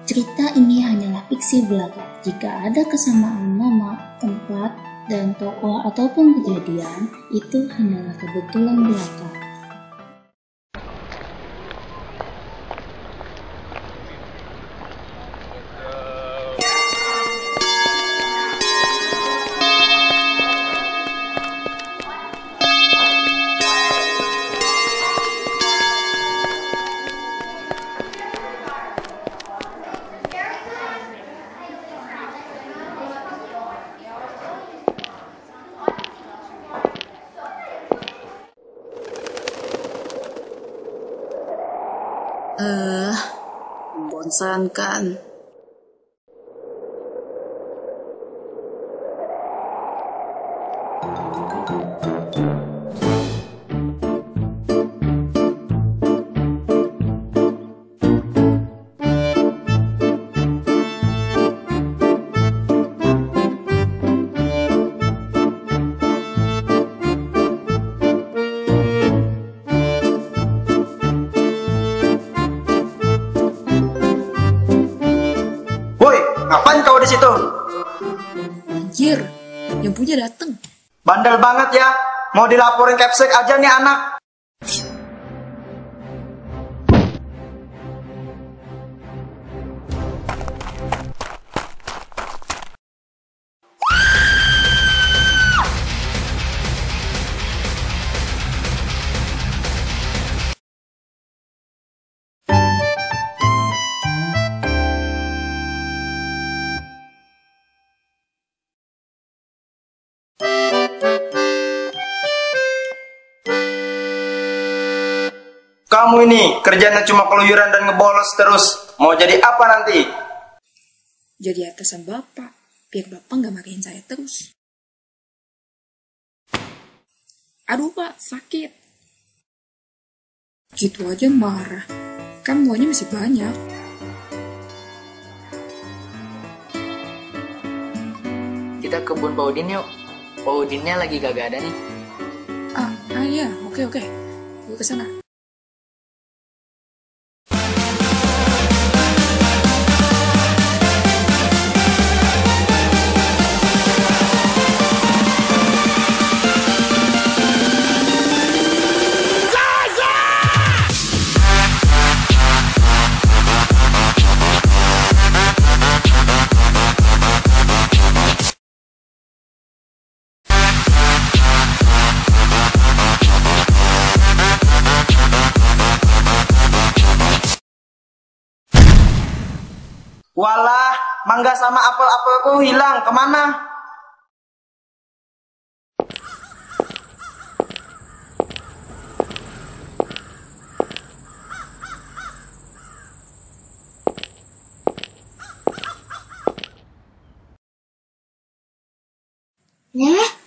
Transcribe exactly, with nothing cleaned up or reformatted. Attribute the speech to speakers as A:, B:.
A: Cerita ini hanyalah fiksi belaka. Jika ada kesamaan nama, tempat, dan tokoh ataupun kejadian, itu hanyalah kebetulan belaka.
B: Eh, membosankan.
C: Ngapain kau di situ?
B: Anjir, yang punya dateng.
C: Bandel banget ya. Mau dilaporin Capsek aja nih anak. Kamu ini kerjanya cuma keluyuran dan ngebolos terus. Mau jadi apa nanti?
B: Jadi atasan bapak, biar bapak nggak marahin saya terus. Aduh pak, sakit. Gitu aja marah. Kan buahnya masih banyak.
D: Kita ke kebun Pak Udin yuk. Pak Udinnya lagi kagak ada nih.
B: Ah, ah iya, oke oke. Gue kesana.
C: Walah, mangga sama apel-apelku hilang kemana?
A: Nah,